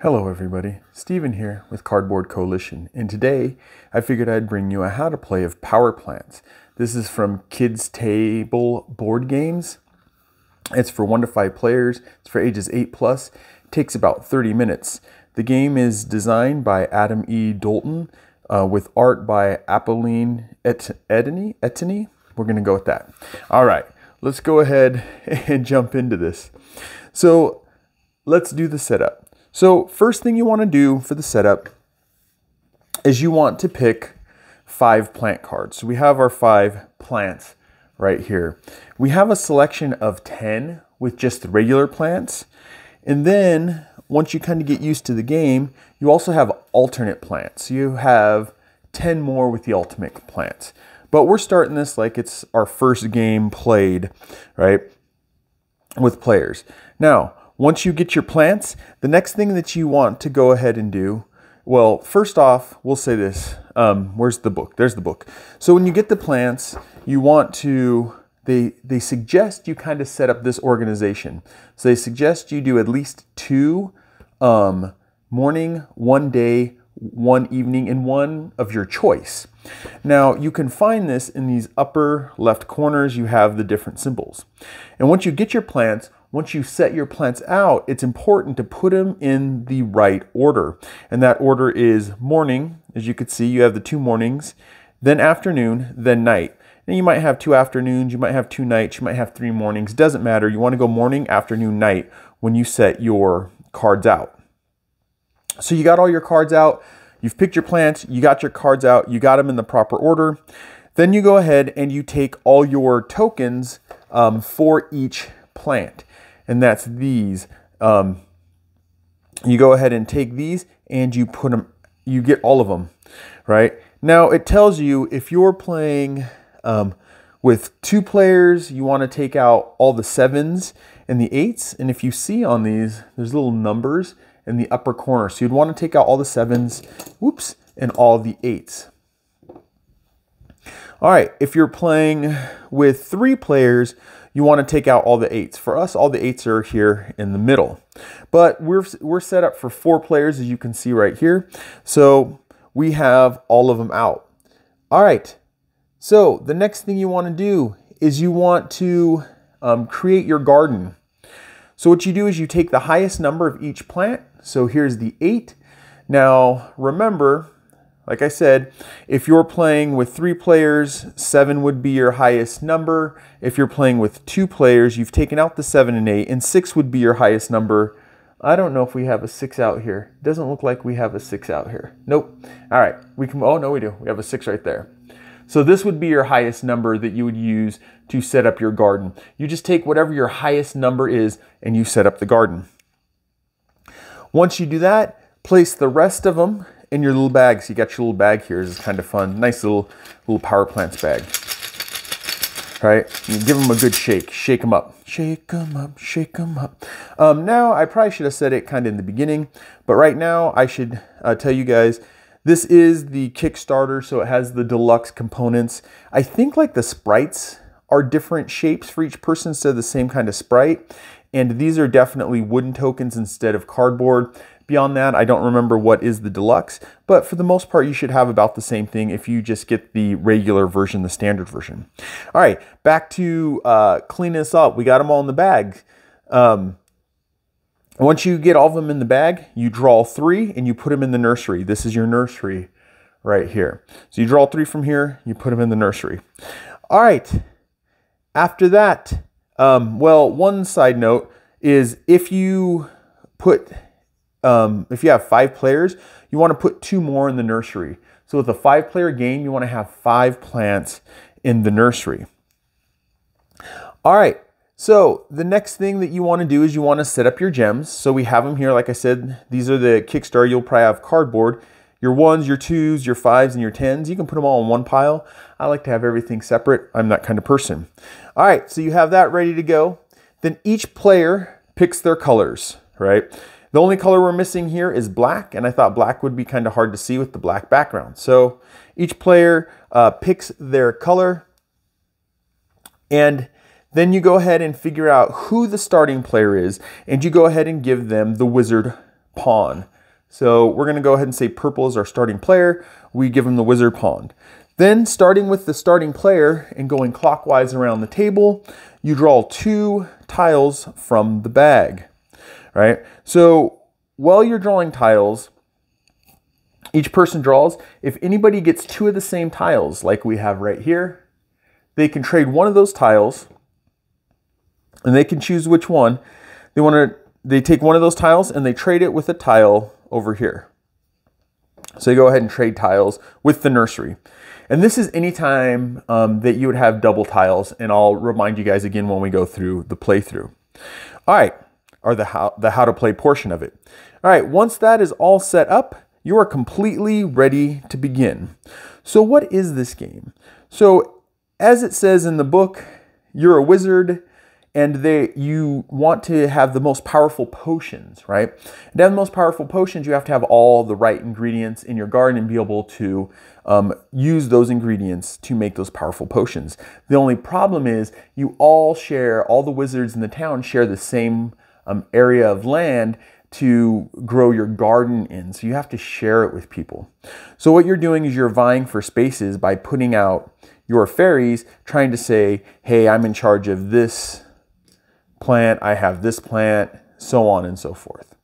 Hello everybody, Steven here with Cardboard Coalition, and today I figured I'd bring you a how to play of Power Plants. This is from Kids Table Board Games. It's for 1 to 5 players, it's for ages 8 plus, it takes about 30 minutes. The game is designed by Adam E. Dalton with art by Apolline Etany. We're going to go with that. Alright, let's go ahead and jump into this. So let's do the setup. So first thing you want to do for the setup is you want to pick 5 plant cards. So we have our 5 plants right here. We have a selection of 10 with just the regular plants. And then once you kind of get used to the game, you also have alternate plants. So you have 10 more with the ultimate plants. But we're starting this like it's our first game played, right, with players. Now, once you get your plants, the next thing that you want to go ahead and do, well, first off, we'll say this. Where's the book? There's the book. So when you get the plants, you want to, they suggest you kind of set up this organization. So they suggest you do at least 2 morning, 1 day, 1 evening, and 1 of your choice. Now, you can find this in these upper left corners. You have the different symbols. And once you get your plants, once you set your plants out, it's important to put them in the right order. And that order is morning. As you can see, you have the 2 mornings, then afternoon, then night. And you might have 2 afternoons, you might have 2 nights, you might have 3 mornings. Doesn't matter. You want to go morning, afternoon, night when you set your cards out. So you got all your cards out. You've picked your plants. You got your cards out. You got them in the proper order. Then you go ahead and you take all your tokens for each plant. And that's these. You go ahead and take these and you put them, you get all of them, right? Now it tells you if you're playing with 2 players, you want to take out all the 7s and the 8s. And if you see on these, there's little numbers in the upper corner. So you'd want to take out all the 7s, whoops, and all the 8s. All right, if you're playing with 3 players, you want to take out all the 8s. For us, all the 8s are here in the middle. But we're set up for 4 players, as you can see right here. So we have all of them out. All right, so the next thing you want to do is you want to create your garden. So what you do is you take the highest number of each plant. So here's the 8. Now remember, like I said, if you're playing with 3 players, 7 would be your highest number. If you're playing with 2 players, you've taken out the 7 and 8, and 6 would be your highest number. I don't know if we have a 6 out here. It doesn't look like we have a 6 out here. Nope. All right, we can, oh no we do. We have a 6 right there. So this would be your highest number that you would use to set up your garden. You just take whatever your highest number is and you set up the garden. Once you do that, place the rest of them in your little bag. So you got your little bag here. This is kind of fun. Nice little Power Plants bag. Right? You give them a good shake. Shake them up. Shake them up. Shake them up. Now, I probably should have said it kind of in the beginning, but right now I should tell you guys, this is the Kickstarter, so it has the deluxe components. I think like the sprites are different shapes for each person instead of the same kind of sprite. And these are definitely wooden tokens instead of cardboard. Beyond that, I don't remember what is the deluxe, but for the most part, you should have about the same thing if you just get the regular version, the standard version. All right, back to cleaning this up. We got them all in the bag. Once you get all of them in the bag, you draw 3 and you put them in the nursery. This is your nursery right here. So you draw 3 from here, you put them in the nursery. All right, after that, well, one side note is if you put, if you have 5 players, you want to put 2 more in the nursery. So with a 5-player game, you want to have 5 plants in the nursery. All right, so the next thing that you want to do is you want to set up your gems. So we have them here. Like I said, these are the Kickstarter. You'll probably have cardboard. Your 1s, your 2s, your 5s, and your 10s. You can put them all in one pile. I like to have everything separate. I'm that kind of person. All right, so you have that ready to go. Then each player picks their colors, right? The only color we're missing here is black, and I thought black would be kind of hard to see with the black background. So each player picks their color, and then you go ahead and figure out who the starting player is, and you go ahead and give them the wizard pawn, So we're going to go ahead and say purple is our starting player. We give him the wizard pawn. Then starting with the starting player and going clockwise around the table, you draw 2 tiles from the bag, right? So while you're drawing tiles, each person draws. If anybody gets 2 of the same tiles, like we have right here, they can trade one of those tiles and they can choose which one. They take one of those tiles and they trade it with a tile over here. So you go ahead and trade tiles with the nursery. And this is any time that you would have double tiles, and I'll remind you guys again when we go through the playthrough. All right, or the how to play portion of it. All right, once that is all set up, you are completely ready to begin. So what is this game? So as it says in the book, you're a wizard, and you want to have the most powerful potions, right? And to have the most powerful potions, you have to have all the right ingredients in your garden and be able to use those ingredients to make those powerful potions. The only problem is all the wizards in the town share the same area of land to grow your garden in. So you have to share it with people. So what you're doing is you're vying for spaces by putting out your fairies, trying to say, hey, I'm in charge of this plant, I have this plant, so on and so forth.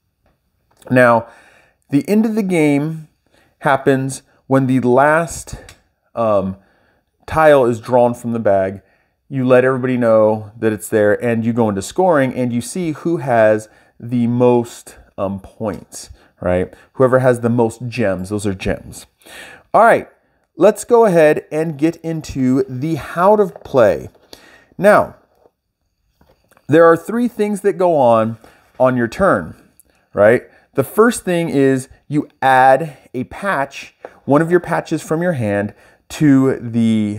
Now, the end of the game happens when the last tile is drawn from the bag. You let everybody know that it's there, and you go into scoring, and you see who has the most points, right? Whoever has the most gems, those are gems. All right, let's go ahead and get into the how to play. Now, there are 3 things that go on your turn, right? The first thing is you add a patch, one of your patches from your hand, to the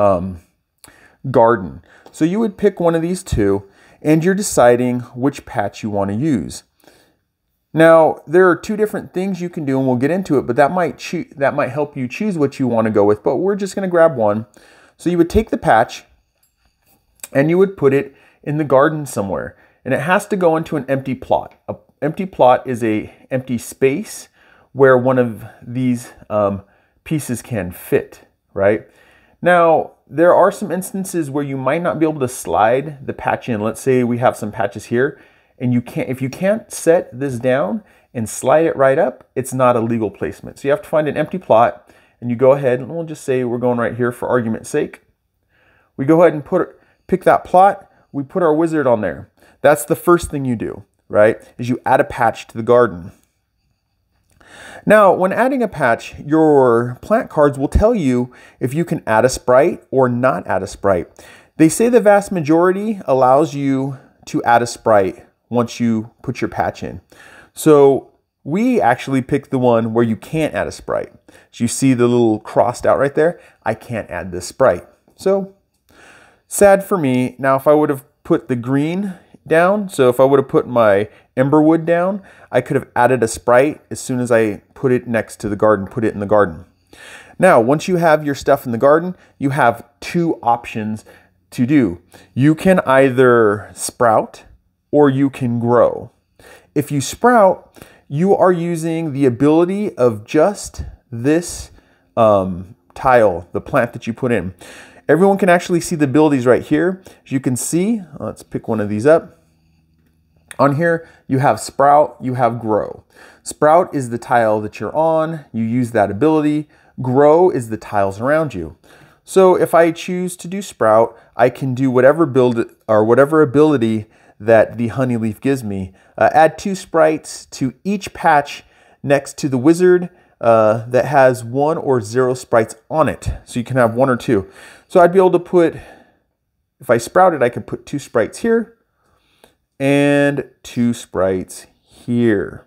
garden. So you would pick one of these 2, and you're deciding which patch you want to use. Now, there are 2 different things you can do, and we'll get into it, but that might help you choose what you want to go with, but we're just going to grab one. So you would take the patch, and you would put it in the garden somewhere, and it has to go into an empty plot. An empty plot is an empty space where one of these pieces can fit, right? Now, there are some instances where you might not be able to slide the patch in. Let's say we have some patches here, and if you can't set this down and slide it right up, it's not a legal placement. So you have to find an empty plot, and you go ahead, and we'll just say we're going right here for argument's sake. We go ahead and pick that plot. We put our wizard on there. That's the first thing you do, right? Is you add a patch to the garden. Now, when adding a patch, your plant cards will tell you if you can add a sprite or not add a sprite. They say the vast majority allows you to add a sprite once you put your patch in. So we actually picked the one where you can't add a sprite. So you see the little crossed out right there? I can't add this sprite. So sad for me. Now, if I would have put the green down, so if I would have put my Emberwood down, I could have added a sprite as soon as I put it next to the garden, put it in the garden. Now, once you have your stuff in the garden, you have 2 options to do. You can either sprout or you can grow. If you sprout, you are using the ability of just this tile, the plant that you put in. Everyone can actually see the abilities right here. As you can see, let's pick one of these up. On here, you have sprout, you have grow. Sprout is the tile that you're on. You use that ability. Grow is the tiles around you. So if I choose to do sprout, I can do whatever ability that the honey leaf gives me. Add 2 sprites to each patch next to the wizard that has 1 or 0 sprites on it. So you can have 1 or 2. So I'd be able to put, if I sprouted, I could put 2 sprites here and 2 sprites here.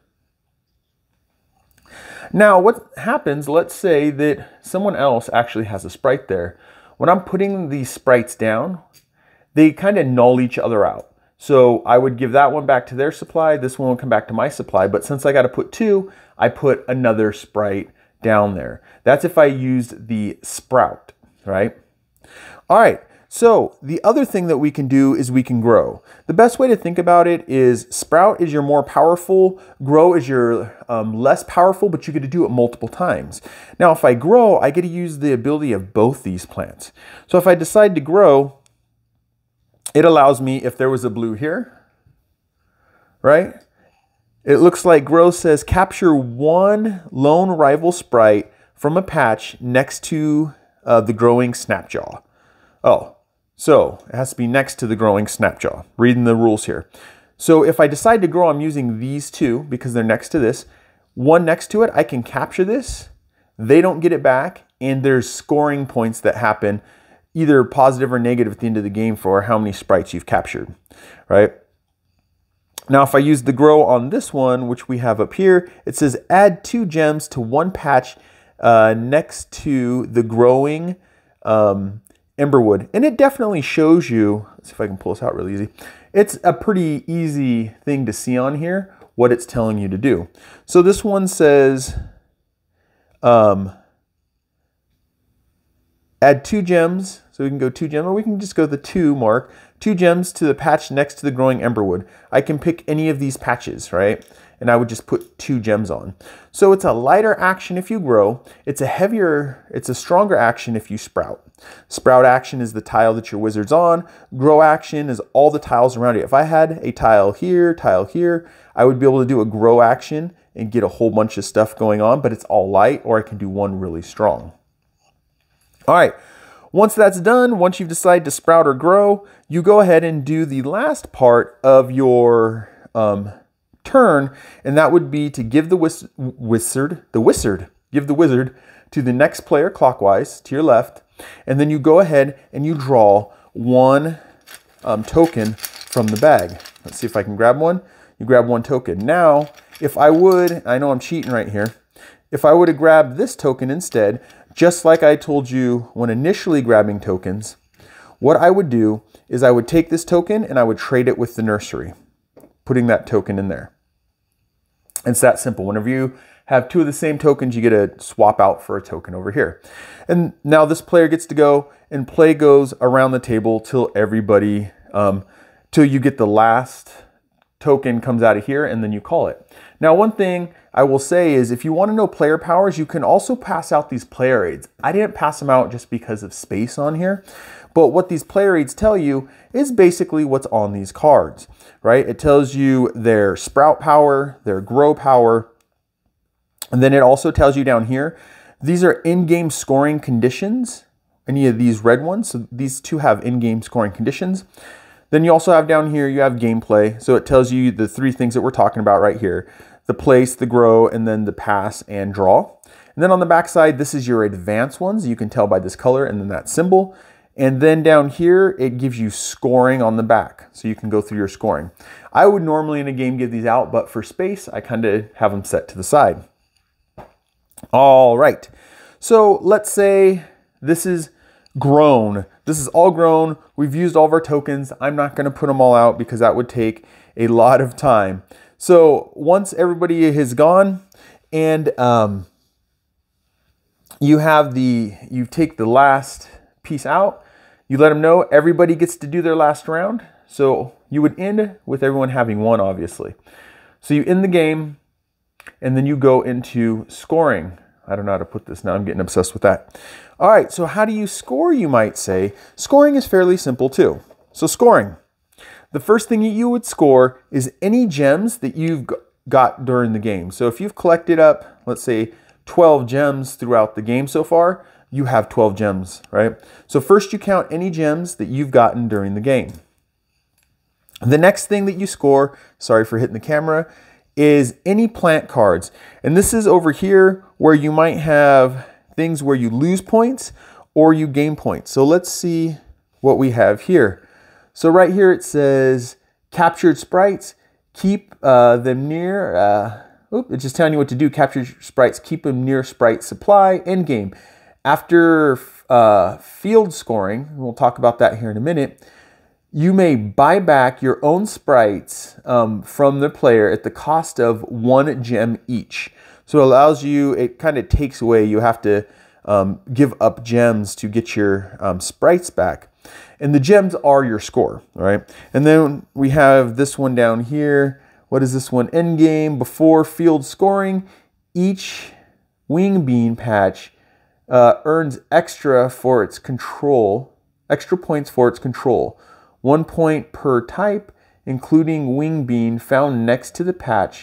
Now, what happens, let's say that someone else actually has a sprite there. When I'm putting these sprites down, they kind of null each other out. So I would give that one back to their supply, this one will come back to my supply, but since I got to put 2, I put another sprite down there. That's if I used the sprout, right? All right, So the other thing that we can do is we can grow. The best way to think about it is sprout is your more powerful, grow is your less powerful, but you get to do it multiple times. Now, if I grow, I get to use the ability of both these plants. So if I decide to grow, it allows me, if there was a blue here, right? It looks like grow says capture one lone rival sprite from a patch next to the growing snapjaw. Oh, so it has to be next to the growing snapjaw. Reading the rules here. So if I decide to grow, I'm using these two because they're next to this. One next to it, I can capture this. They don't get it back, and there's scoring points that happen, either positive or negative at the end of the game for how many sprites you've captured, right? Now, if I use the grow on this one, which we have up here, it says add 2 gems to one patch next to the growing Emberwood. And it definitely shows you, let's see if I can pull this out really easy. It's a pretty easy thing to see on here, what it's telling you to do. So this one says, add 2 gems. So we can go 2 gems, or we can just go the 2 mark. 2 gems to the patch next to the growing Emberwood. I can pick any of these patches, right? And I would just put 2 gems on. So it's a lighter action if you grow. It's a stronger action if you sprout. Sprout action is the tile that your wizard's on. Grow action is all the tiles around it. If I had a tile here, I would be able to do a grow action and get a whole bunch of stuff going on, but it's all light, or I can do one really strong. All right. Once that's done, once you've decided to sprout or grow, you go ahead and do the last part of your turn, and that would be to give the wizard to the next player clockwise to your left, and then you go ahead and you draw 1 token from the bag. Let's see if I can grab one. You grab 1 token. Now, if I would, I know I'm cheating right here, if I would have grabbed this token instead, just like I told you when initially grabbing tokens, what I would do is I would take this token and I would trade it with the nursery, putting that token in there. It's that simple. Whenever you have 2 of the same tokens, you get to swap out for a token over here. And now this player gets to go, and play goes around the table till everybody, till you get the last token comes out of here, and then you call it. Now, one thing I will say is if you want to know player powers, you can also pass out these player aids. I didn't pass them out just because of space on here, but what these player aids tell you is basically what's on these cards, right? It tells you their sprout power, their grow power, and then it also tells you down here, these are in-game scoring conditions, any of these red ones. So these 2 have in-game scoring conditions. Then you also have down here, you have gameplay. So it tells you the 3 things that we're talking about right here: the place, the grow, and then the pass and draw. And then on the back side, this is your advanced ones. You can tell by this color and then that symbol. And then down here, it gives you scoring on the back. So you can go through your scoring. I would normally in a game give these out, but for space, I kind of have them set to the side. All right. So let's say this is grown. This is all grown. We've used all of our tokens. I'm not going to put them all out because that would take a lot of time. So once everybody has gone and you take the last piece out, you let them know everybody gets to do their last round. So you would end with everyone having won, obviously. So you end the game and then you go into scoring. I don't know how to put this now. I'm getting obsessed with that. All right, so how do you score, you might say? Scoring is fairly simple too. So scoring. The first thing that you would score is any gems that you've got during the game. So if you've collected up, let's say, 12 gems throughout the game so far, you have 12 gems, right? So first you count any gems that you've gotten during the game. The next thing that you score, sorry for hitting the camera, is any plant cards. And this is over here where you might have things where you lose points or you gain points. So let's see what we have here. So right here it says captured sprites, keep them near, it's just telling you what to do. Captured sprites, keep them near sprite supply, endgame. After field scoring, we'll talk about that here in a minute, you may buy back your own sprites from the player at the cost of 1 gem each. So it allows you, it kind of takes away, you have to give up gems to get your sprites back. And the gems are your score, right? And then we have this one down here. What is this one? Endgame. Before field scoring, each wing bean patch earns extra for its control, extra points for its control. 1 point per type, including wing bean found next to the patch,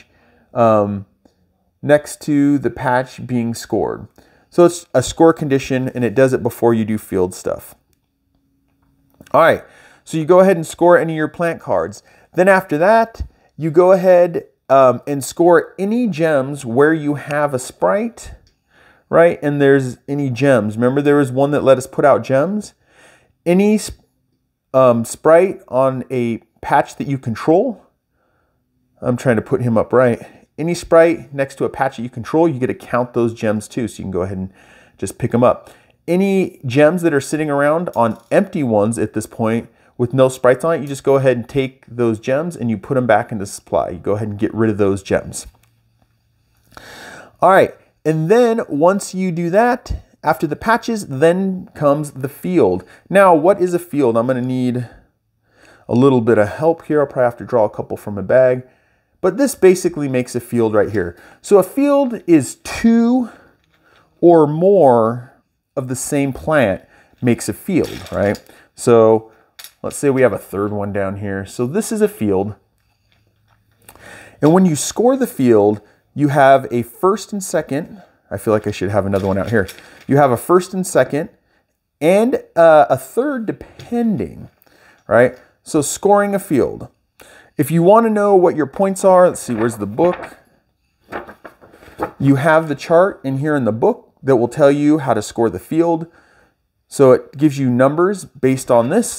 being scored. So it's a score condition, and it does it before you do field stuff. All right, so you go ahead and score any of your plant cards. Then after that, you go ahead and score any gems where you have a sprite, right? And there's any gems. Remember, there was one that let us put out gems. Any sprite on a patch that you control. I'm trying to put him up right. Any sprite next to a patch that you control, you get to count those gems too. So you can go ahead and just pick them up. Any gems that are sitting around on empty ones at this point with no sprites on it, you just go ahead and take those gems and you put them back into supply. You go ahead and get rid of those gems. All right, and then once you do that, after the patches, then comes the field. Now, what is a field? I'm gonna need a little bit of help here. I'll probably have to draw a couple from a bag, but this basically makes a field right here. So a field is 2 or more of the same plant makes a field, right? So let's say we have a third one down here. So this is a field. And when you score the field, you have a first and second. I feel like I should have another one out here. You have a first and second and a third depending, right? So scoring a field. If you want to know what your points are, let's see, where's the book? You have the chart in here in the book that will tell you how to score the field. So it gives you numbers based on this.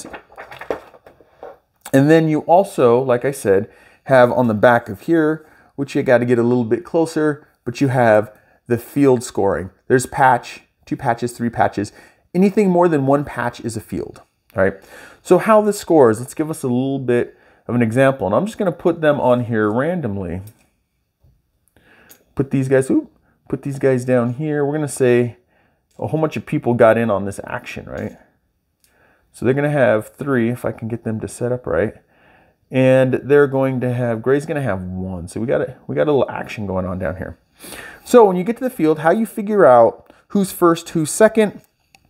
And then you also, like I said, have on the back of here, which you got to get a little bit closer, but you have the field scoring. There's patch, 2 patches, 3 patches. Anything more than 1 patch is a field, right? So how this scores, let's give us a little bit of an example. And I'm just going to put them on here randomly. Put these guys down here. We're going to say a whole bunch of people got in on this action, right? So they're going to have 3, if I can get them to set up right. And they're going to have, Gray's going to have 1. So we got a little action going on down here. So when you get to the field, how you figure out who's first, who's second,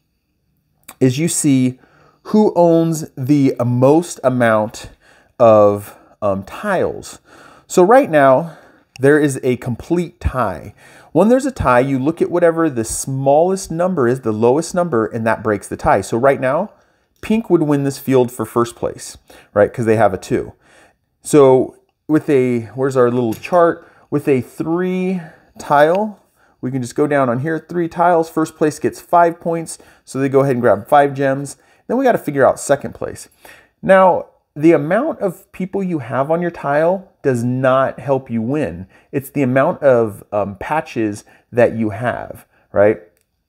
is you see who owns the most amount of tiles. So right now, there is a complete tie. When there's a tie, you look at whatever the smallest number is, the lowest number, and that breaks the tie. So right now, pink would win this field for first place, right? Because they have a 2. So with a, where's our little chart? With a 3 tile, we can just go down on here, 3 tiles. First place gets 5 points. So they go ahead and grab 5 gems. Then we got to figure out second place. Now, the amount of people you have on your tile does not help you win. It's the amount of patches that you have, right?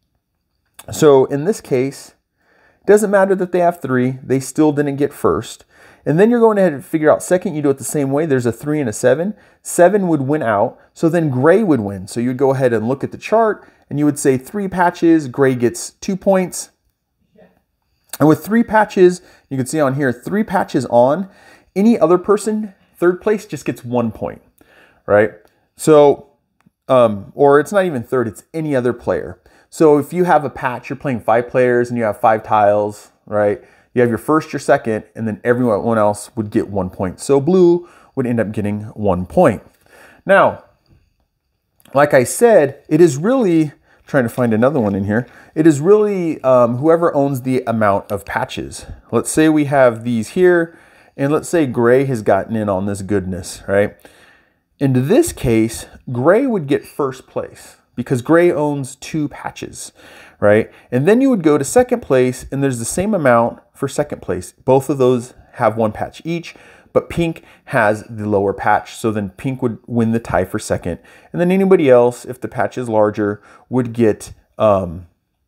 So in this case, it doesn't matter that they have 3. They still didn't get first. And then you're going ahead and figure out second. You do it the same way. There's a 3 and a 7. 7 would win out. So then Gray would win. So you'd go ahead and look at the chart and you would say 3 patches. Gray gets 2 points. And with 3 patches, you can see on here, 3 patches on, any other person, third place, just gets 1 point, right? So, or it's not even third, it's any other player. So if you have a patch, you're playing 5 players and you have 5 tiles, right? You have your first, your second, and then everyone else would get 1 point. So blue would end up getting 1 point. Now, like I said, it is really, trying to find another one in here. It is really whoever owns the amount of patches. Let's say we have these here, and let's say Gray has gotten in on this goodness, right? In this case, Gray would get first place because Gray owns 2 patches, right? And then you would go to second place, and there's the same amount for second place. Both of those have 1 patch each, but pink has the lower patch. So then pink would win the tie for second. And then anybody else, if the patch is larger, would get 1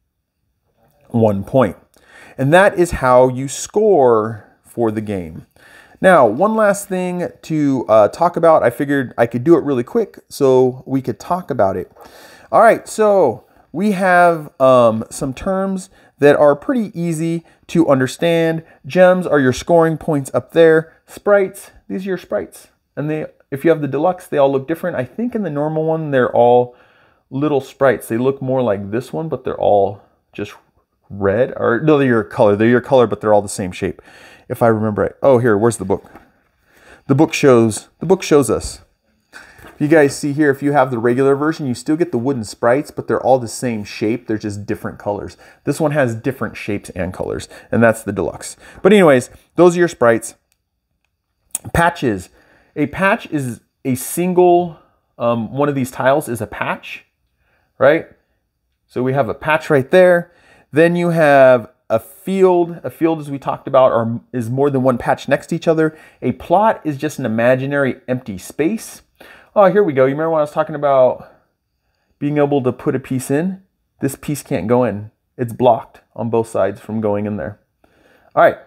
point. And that is how you score for the game. Now, one last thing to talk about. I figured I could do it really quick so we could talk about it. All right, so we have some terms that are pretty easy to understand. Gems are your scoring points up there. Sprites, these are your sprites. And if you have the deluxe, they all look different. I think in the normal one, they're all little sprites. They look more like this one, but they're all just red. Or no, they're your color. They're your color, but they're all the same shape. If I remember right. Oh, here, where's the book? The book shows us. You guys see here, if you have the regular version, you still get the wooden sprites, but they're all the same shape. They're just different colors. This one has different shapes and colors, and that's the deluxe. But anyways, those are your sprites. Patches. A patch is a single, one of these tiles is a patch, right? So we have a patch right there. Then you have a field. A field, as we talked about, is more than one patch next to each other. A plot is just an imaginary empty space. Oh, here we go. You remember when I was talking about being able to put a piece in? This piece can't go in. It's blocked on both sides from going in there. All right.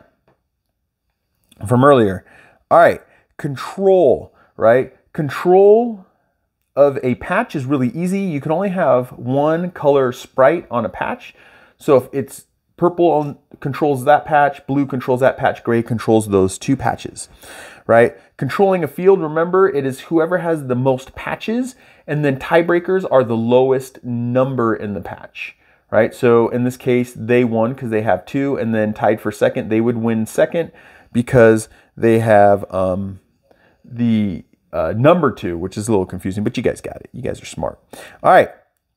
From earlier. All right. Control, right? Control of a patch is really easy. You can only have one color sprite on a patch. So if it's purple controls that patch, blue controls that patch, gray controls those two patches, right? Controlling a field, remember, it is whoever has the most patches, and then tiebreakers are the lowest number in the patch, right? So in this case, they won because they have 2, and then tied for second, they would win second because they have the number 2, which is a little confusing, but you guys got it. You guys are smart. All right.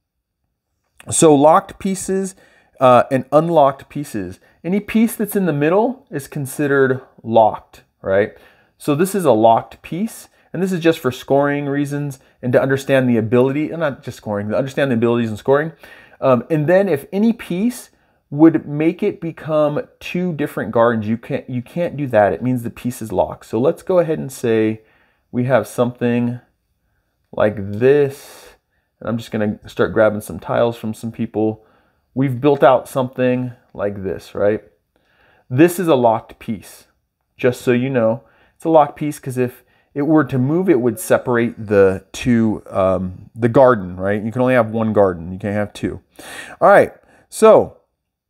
So locked pieces and unlocked pieces. Any piece that's in the middle is considered locked, right? So this is a locked piece, and this is just for scoring reasons and to understand the ability, and not just scoring, to understand the abilities and scoring. And then if any piece would make it become 2 different gardens, you can't do that. It means the piece is locked. So let's go ahead and say we have something like this, and I'm just gonna start grabbing some tiles from some people. We've built out something like this, right? This is a locked piece, just so you know. It's a locked piece because if it were to move, it would separate the two, the garden, right? You can only have one garden. You can't have 2. All right, so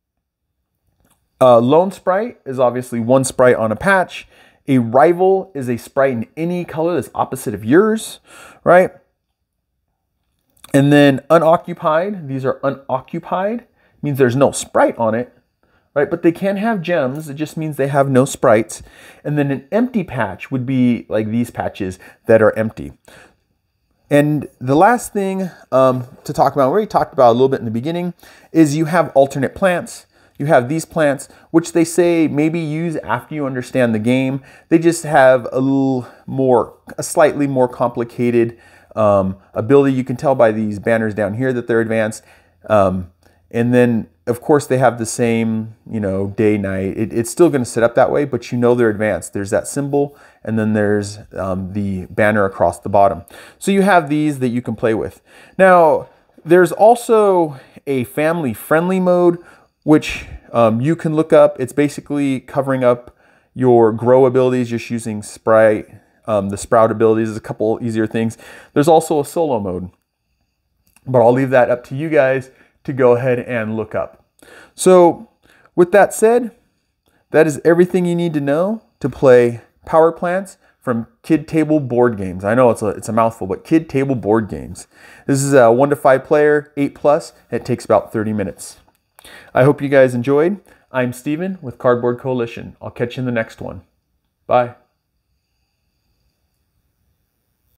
lone sprite is obviously one sprite on a patch. A rival is a sprite in any color that's opposite of yours, right? And then unoccupied, these are unoccupied, means there's no sprite on it, right? But they can have gems. It just means they have no sprites. And then an empty patch would be like these patches that are empty. And the last thing to talk about, we already talked about a little bit in the beginning, is you have alternate plants. You have these plants, which they say maybe use after you understand the game. They just have a slightly more complicated ability. You can tell by these banners down here that they're advanced. And then, of course, they have the same, day, night. It's still going to set up that way, but they're advanced. There's that symbol, and then there's the banner across the bottom. So you have these that you can play with. Now, there's also a family-friendly mode, which you can look up. It's basically covering up your grow abilities, just using sprite, the sprout abilities, a couple easier things. There's also a solo mode, but I'll leave that up to you guys to go ahead and look up. So with that said, that is everything you need to know to play Power Plants from Kid Table Board Games. I know it's a mouthful, but Kid Table Board Games. This is a 1 to 5 player, 8+. It takes about 30 minutes. I hope you guys enjoyed. I'm Steven with Cardboard Coalition. I'll catch you in the next one. Bye.